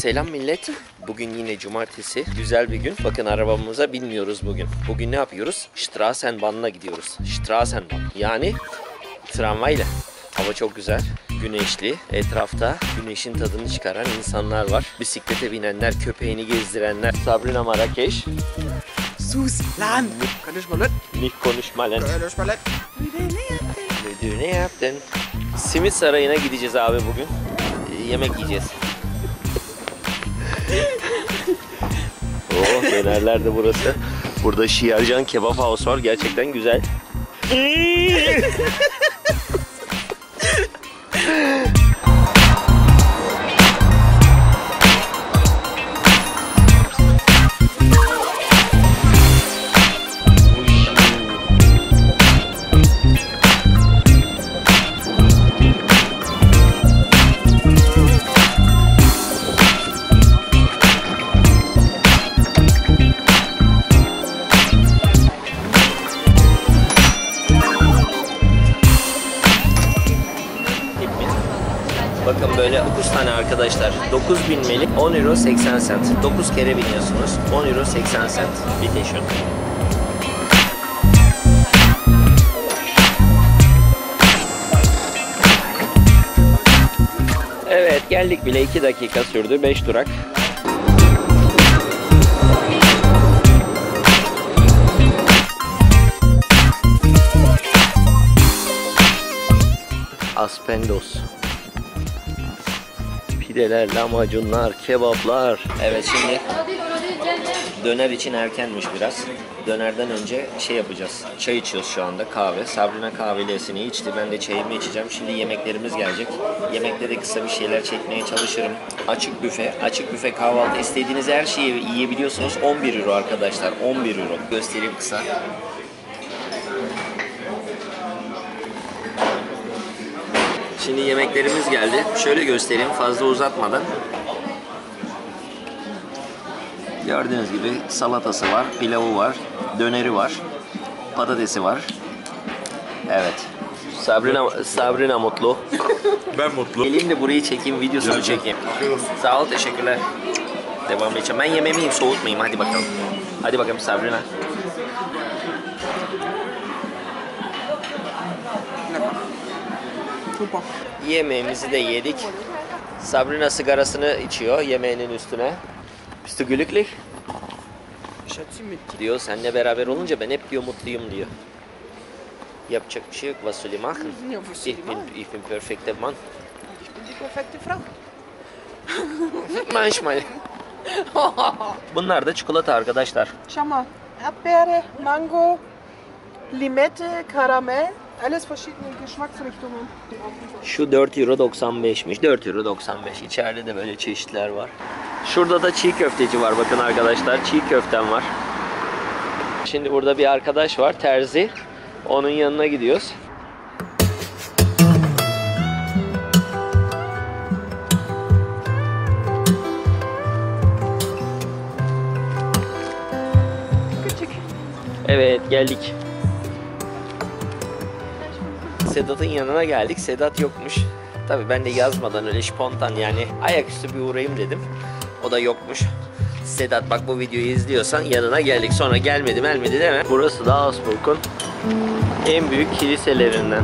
Selam millet. Bugün yine cumartesi. Güzel bir gün. Bakın arabamıza binmiyoruz bugün. Bugün ne yapıyoruz? Straßenbahn'a gidiyoruz. Straßenbahn. Yani tramvayla. Hava çok güzel. Güneşli. Etrafta güneşin tadını çıkaran insanlar var. Bisiklete binenler, köpeğini gezdirenler. Sabrina Marrakeş. Sus, lan. Konuşma lan. Nicht konuşma lan. Konuşma lan. Müdür ne yaptın? Simit Sarayı'na gideceğiz abi bugün. Yemek yiyeceğiz. Oh, dönerler de burası. Burada Şiarcan Kebap House var. Gerçekten güzel. Bakın böyle 9 tane arkadaşlar. 9 binmelik 10 euro 80 cent. 9 kere biniyorsunuz. 10 euro 80 cent. Bitte schön. Evet geldik bile 2 dakika sürdü. 5 durak. Aspendos. Pideler, lahmacunlar, kebaplar. Evet şimdi döner için erkenmiş biraz. Dönerden önce şey yapacağız. Çay içiyoruz şu anda, kahve. Sabrina kahvelesini içti. Ben de çayımı içeceğim. Şimdi yemeklerimiz gelecek. Yemekte de kısa bir şeyler çekmeye çalışırım. Açık büfe. Açık büfe kahvaltı. İstediğiniz her şeyi yiyebiliyorsunuz. 11 euro arkadaşlar. 11 euro. Göstereyim kısa. Şimdi yemeklerimiz geldi. Şöyle göstereyim fazla uzatmadan. Gördüğünüz gibi salatası var, pilavı var, döneri var, patatesi var. Evet. Sabrina mutlu. Ben mutlu. Geleyim de burayı çekeyim, videosunu çekeyim. Sağ ol, teşekkürler. Devam edeceğim. Ben yememeyeyim, soğutmayayım. Hadi bakalım. Hadi bakalım Sabrina. Yemeğimizi de yedik. Sabrina sigarasını içiyor yemeğinin üstüne. Bist du glücklich? Diyor, seninle beraber olunca ben hep diyor mutluyum diyor. Yapacak bir şey yok. Was soll ich machen? Ich bin perfekter Mann. Ich bin die perfekte Frau. Manchmal. Bunlar da çikolata arkadaşlar. Schau mal. Erdbeere, Mango, Limette, Karamell. Alles verschiedene Geschmacksrichtungen. Şu 4 euro 95'miş. 4 euro 95. İçeride de böyle çeşitler var. Şurada da çiğ köfteci var bakın arkadaşlar. Çiğ köftem var. Şimdi burada bir arkadaş var, terzi. Onun yanına gidiyoruz. Evet geldik. Sedat'ın yanına geldik. Sedat yokmuş. Tabii ben de yazmadan öyle spontan yani ayaküstü bir uğrayayım dedim. O da yokmuş. Sedat bak bu videoyu izliyorsan yanına geldik. Sonra gelmedi deme. Burası da Augsburg'un en büyük kiliselerinden.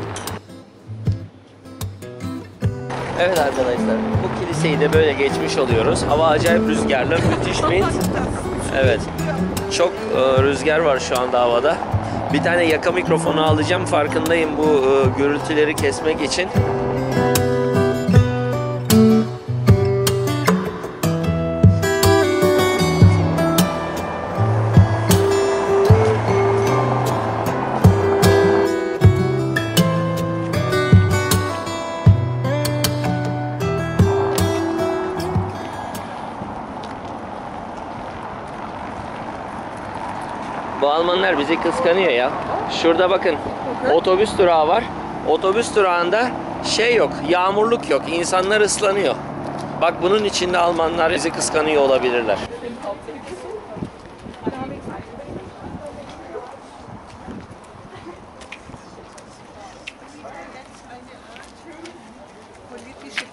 Evet arkadaşlar bu kiliseyi de böyle geçmiş oluyoruz. Hava acayip rüzgarlı, müthiş wind. Evet. Çok rüzgar var şu anda havada. Bir tane yaka mikrofonu alacağım, farkındayım bu gürültüleri kesmek için. Bu Almanlar bizi kıskanıyor ya. Şurada bakın otobüs durağı var. Otobüs durağında şey yok, yağmurluk yok. İnsanlar ıslanıyor. Bak bunun içinde Almanlar bizi kıskanıyor olabilirler.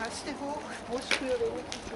Taste hoch, Brustrühre.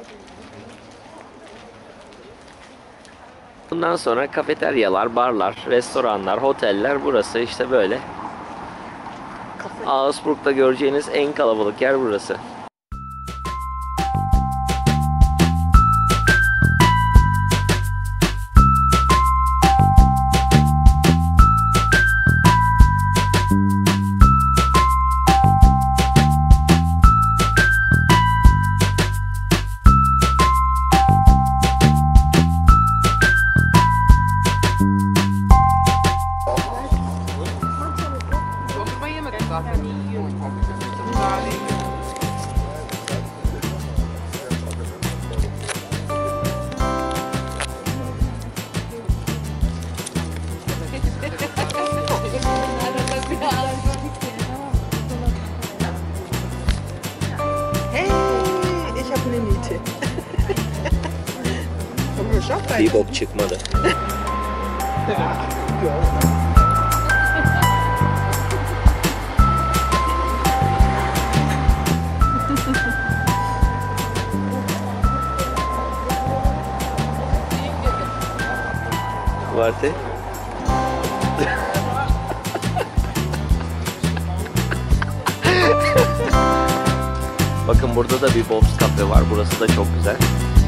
Bundan sonra kafeteryalar, barlar, restoranlar, oteller, burası işte böyle. Augsburg'da göreceğiniz en kalabalık yer burası. Dondurma yemedim zaten. Tarihi. Hey, ich habe eine Miete. Komm, wir schaffen. Bir bok çıkmadı. Warte. Bakın burada da bir Bob's Cafe var. Burası da çok güzel.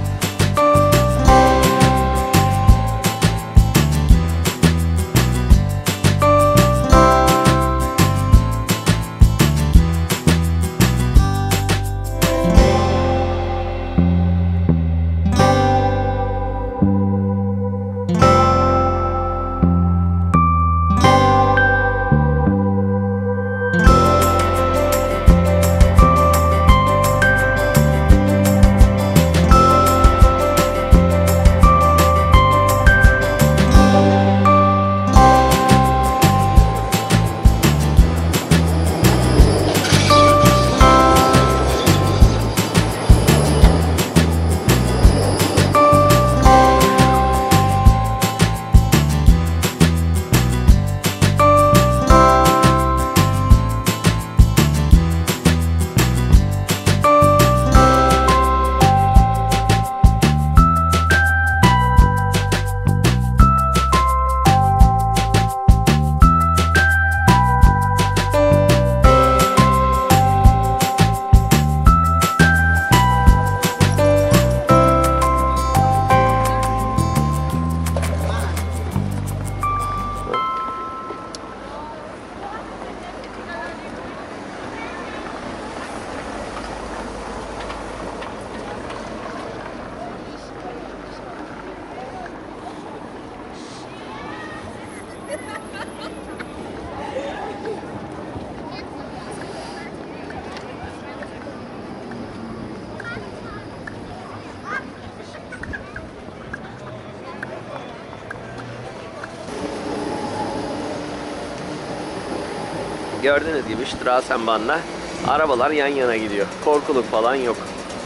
Gördüğünüz gibi Straßenbahn'la arabalar yan yana gidiyor. Korkuluk falan yok.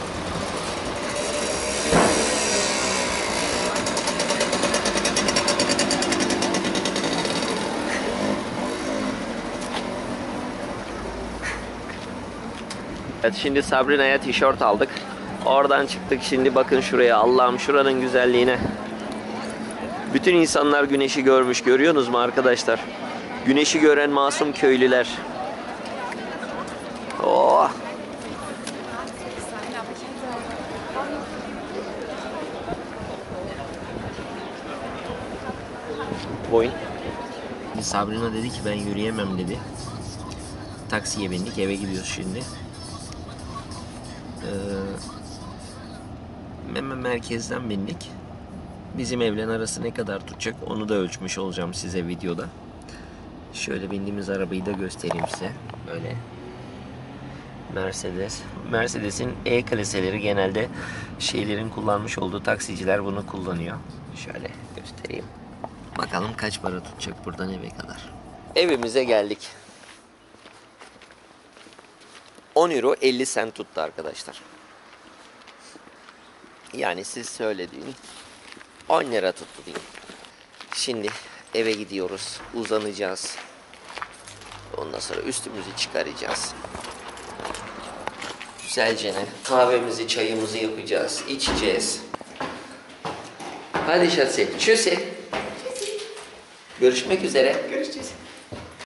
Evet, şimdi Sabrina'ya tişört aldık. Oradan çıktık, şimdi bakın şuraya. Allah'ım, şuranın güzelliğine. Bütün insanlar güneşi görmüş. Görüyorsunuz mu arkadaşlar? Güneşi gören masum köylüler. Oh. Boyun. Sabrina dedi ki ben yürüyemem dedi. Taksiye bindik, eve gidiyoruz şimdi. Hemen merkezden bindik. Bizim evlen arası ne kadar tutacak onu da ölçmüş olacağım size videoda. Şöyle bindiğimiz arabayı da göstereyim size. Böyle Mercedes. Mercedes'in E-klaseleri genelde şeylerin kullanmış olduğu taksiciler bunu kullanıyor. Şöyle göstereyim. Bakalım kaç para tutacak buradan eve kadar. Evimize geldik. 10 euro 50 cent tuttu arkadaşlar. Yani siz söylediğin 10 lira tuttu diyeyim. Şimdi eve gidiyoruz. Uzanacağız. Ondan sonra üstümüzü çıkaracağız. Güzelce kahvemizi, çayımızı yapacağız, içeceğiz. Hadi Şasi, tschüssi. Görüşmek üzere. Görüşürüz.